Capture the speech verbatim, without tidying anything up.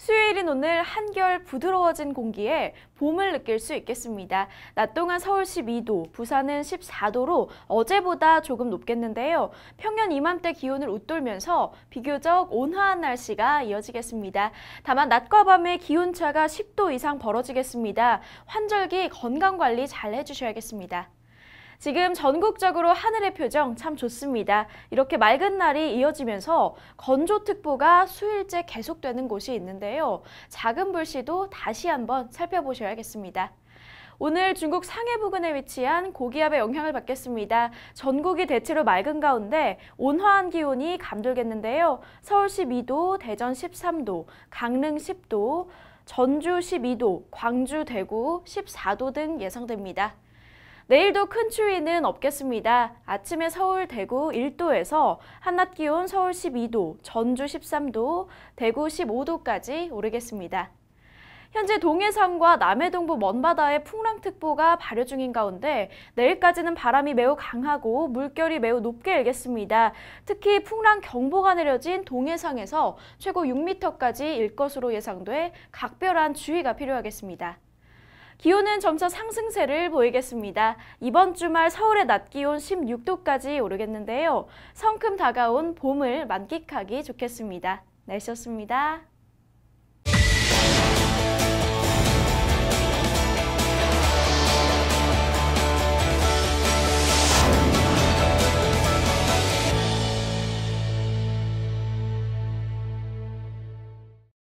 수요일인 오늘 한결 부드러워진 공기에 봄을 느낄 수 있겠습니다. 낮 동안 서울 십이 도, 부산은 십사 도로 어제보다 조금 높겠는데요. 평년 이맘때 기온을 웃돌면서 비교적 온화한 날씨가 이어지겠습니다. 다만 낮과 밤의 기온차가 십 도 이상 벌어지겠습니다. 환절기 건강관리 잘 해주셔야겠습니다. 지금 전국적으로 하늘의 표정 참 좋습니다. 이렇게 맑은 날이 이어지면서 건조특보가 수일째 계속되는 곳이 있는데요. 작은 불씨도 다시 한번 살펴보셔야겠습니다. 오늘 중국 상해 부근에 위치한 고기압의 영향을 받겠습니다. 전국이 대체로 맑은 가운데 온화한 기온이 감돌겠는데요. 서울 십이 도, 대전 십삼 도, 강릉 십 도, 전주 십이 도, 광주, 대구 십사 도 등 예상됩니다. 내일도 큰 추위는 없겠습니다. 아침에 서울, 대구 일 도에서 한낮 기온 서울 십이 도, 전주 십삼 도, 대구 십오 도까지 오르겠습니다. 현재 동해상과 남해동부 먼바다에 풍랑특보가 발효 중인 가운데 내일까지는 바람이 매우 강하고 물결이 매우 높게 일겠습니다. 특히 풍랑경보가 내려진 동해상에서 최고 육 미터까지 일 것으로 예상돼 각별한 주의가 필요하겠습니다. 기온은 점차 상승세를 보이겠습니다. 이번 주말 서울의 낮 기온 십육 도까지 오르겠는데요. 성큼 다가온 봄을 만끽하기 좋겠습니다. 날씨였습니다.